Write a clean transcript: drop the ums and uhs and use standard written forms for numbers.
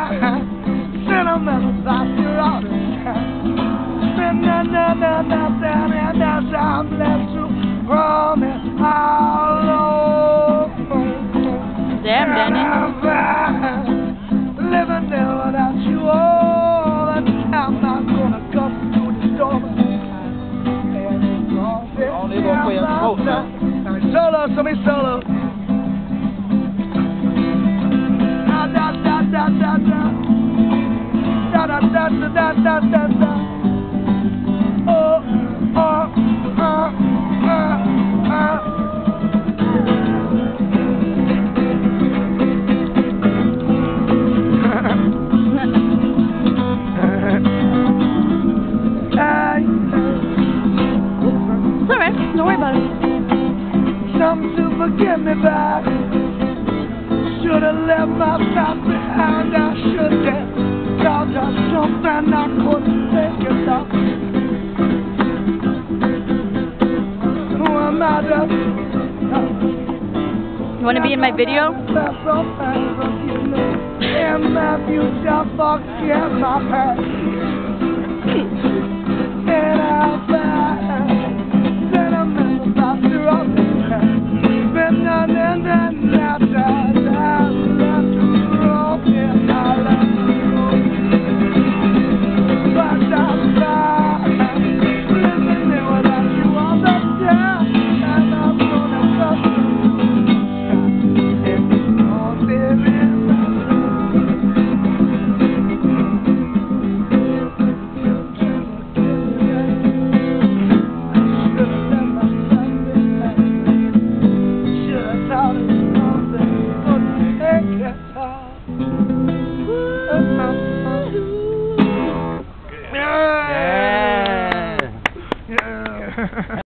sentimental thoughts are all the time. And as I'm left to promise all over. Damn, Danny. Living there without you all the time. I'm gonna cut through the storm. Only gonna play a smoke, man. Solo, somebody solo. Da da da da da da. Da da da da da da da. Oh, oh, It's alright, don't worry about it. Something to forget me by. Should've left my past behind. I should have thought of something I couldn't think about. Who am I to? You want to be in my video? In my future, forget my past. And I'll find sentimental thoughts are all the time. Been done and done, now time left to grow. Yeah, I love you. But I'm fine, living there without you all the time. And I'm gonna cut through all there is. Yeah.